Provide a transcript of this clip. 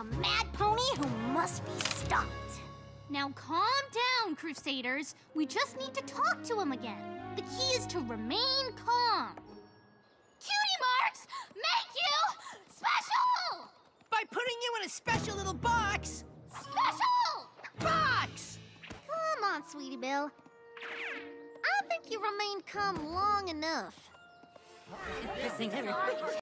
a mad pony who must be stopped. Now calm down, Crusaders. We just need to talk to him again. The key is to remain calm. Cutie marks make you special! By putting you in a special little box! Special! Box! Come on, Sweetie Belle. I think you remained calm long enough.